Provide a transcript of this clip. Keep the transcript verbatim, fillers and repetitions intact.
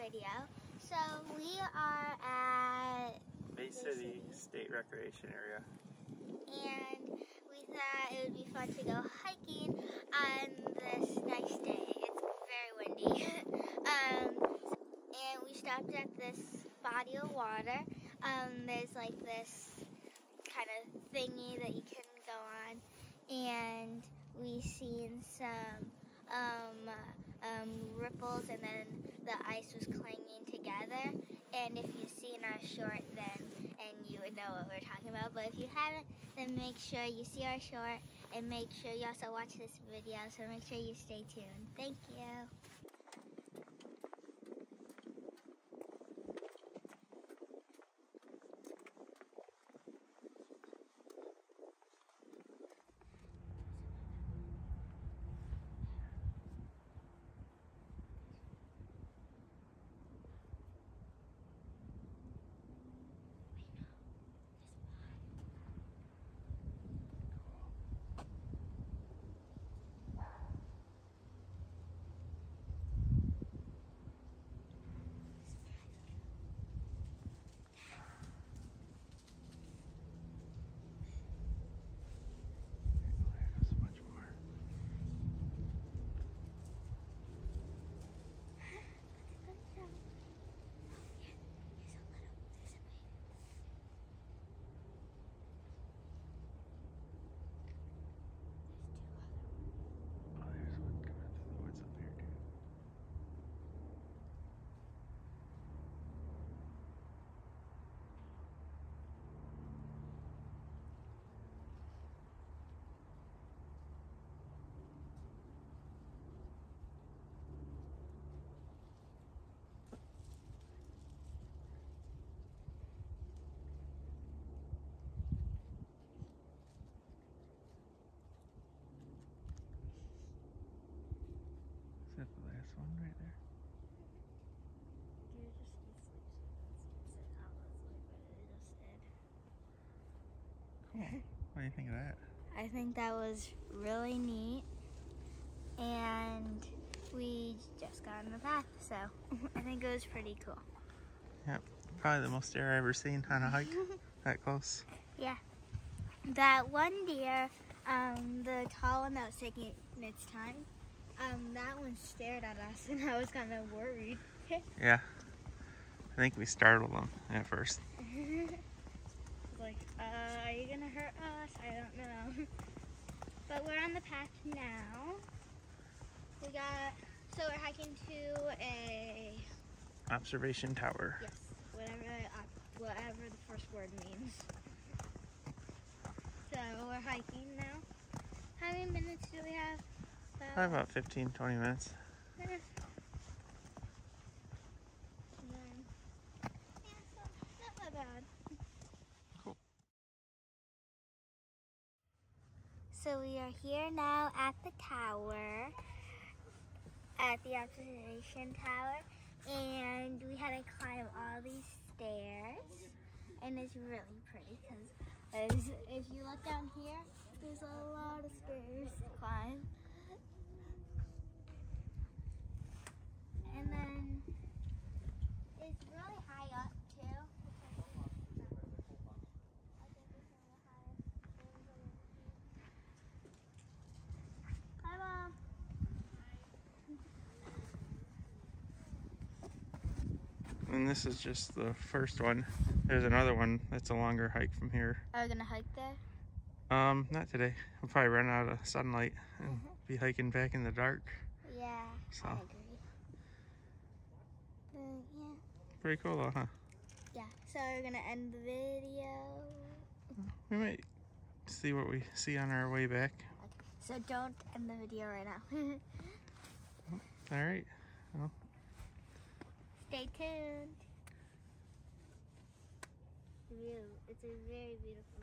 video. So we are at Bay City State Recreation Area. And we thought it would be fun to go hiking on this nice day. It's very windy. um, and we stopped at this body of water. Um, there's like this kind of thingy that you can go on. And we seen some um, um, ripples, and then the ice was clanging together. And if you've seen our short, then and you would know what we're talking about. But if you haven't, then make sure you see our short, and make sure you also watch this video. So make sure you stay tuned. Thank you. Is that the last one right there? You just sleep, so that's how it was like what it just did. Cool. What do you think of that? I think that was really neat, and we just got on the path, so I think it was pretty cool. Yep, probably the most deer I've ever seen on a hike that close. Yeah. That one deer, um, the tall one that was taking its time, um, that one stared at us, and I was kind of worried. Yeah, I think we startled them at first. Like, uh, are you gonna hurt us? I don't know. But we're on the path now. We got, so we're hiking to a Observation tower. yes, whatever, uh, whatever the first word means. So we're hiking now. How many minutes do we have? Probably about fifteen, twenty minutes. Eh. And then, yeah, so not that bad. Cool. So we are here now at the tower, at the observation tower, and we had to climb all these stairs, and it's really pretty because if you look down here, there's a lot of stairs to climb. And then it's really high up too. Hi, Mom. And this is just the first one. There's another one that's a longer hike from here. Are we gonna hike there? Um, not today. We'll probably run out of sunlight and be hiking back in the dark. Yeah, So. I agree. Uh, yeah. Pretty cool though, huh? Yeah, so we're gonna end the video. We might see what we see on our way back. Okay, so don't end the video right now. All right. Well. Stay tuned. View. It's a very beautiful